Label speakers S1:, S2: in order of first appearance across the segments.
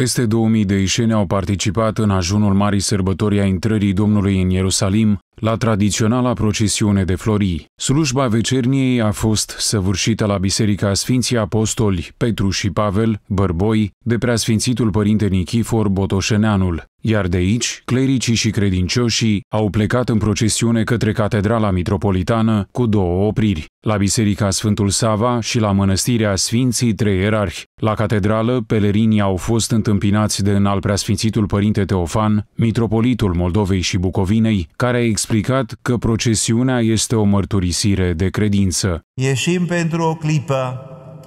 S1: Peste 2000 de ieșeni au participat în ajunul Marii Sărbători a intrării Domnului în Ierusalim la tradiționala procesiune de florii. Slujba vecerniei a fost săvârșită la Biserica Sfinții Apostoli Petru și Pavel, Bărboi, de Preasfințitul Părinte Nichifor Botoșeneanul, iar de aici, clericii și credincioșii au plecat în procesiune către Catedrala Mitropolitană cu două opriri, la Biserica Sfântul Sava și la Mănăstirea Sfinții Trei Ierarhi. La catedrală, pelerinii au fost întâmpinați de înalt Preasfințitul Părinte Teofan, mitropolitul Moldovei și Bucovinei, care a explicat că procesiunea este o mărturisire de credință.
S2: Ieșim pentru o clipă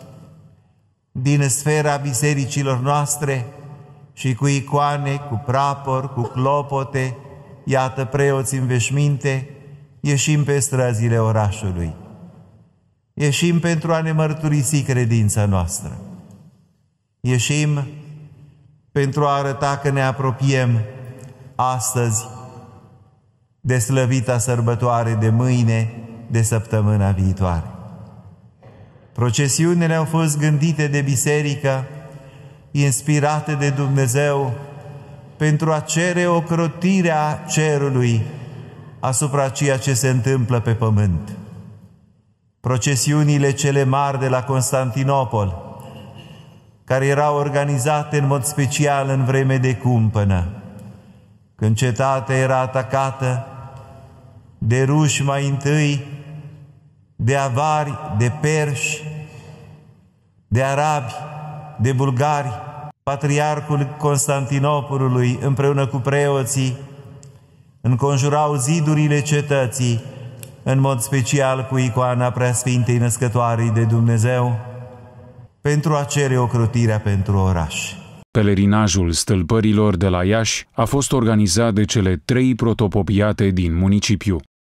S2: din sfera bisericilor noastre și cu icoane, cu prapor, cu clopote, iată preoți în veșminte, ieșim pe străzile orașului. Ieșim pentru a ne mărturisi credința noastră. Ieșim pentru a arăta că ne apropiem astăzi de slăvita sărbătoare de mâine, de săptămâna viitoare. Procesiunile au fost gândite de biserică, inspirate de Dumnezeu, pentru a cere ocrotirea cerului asupra ceea ce se întâmplă pe pământ. Procesiunile cele mari de la Constantinopol, care erau organizate în mod special în vreme de cumpănă, când cetatea era atacată de ruși mai întâi, de avari, de perși, de arabi, de bulgari. Patriarhul Constantinopolului împreună cu preoții înconjurau zidurile cetății, în mod special cu icoana Preasfintei Născătoarei de Dumnezeu, pentru a cere ocrotirea pentru oraș.
S1: Pelerinajul stâlpărilor de la Iași a fost organizat de cele 3 protopopiate din municipiu.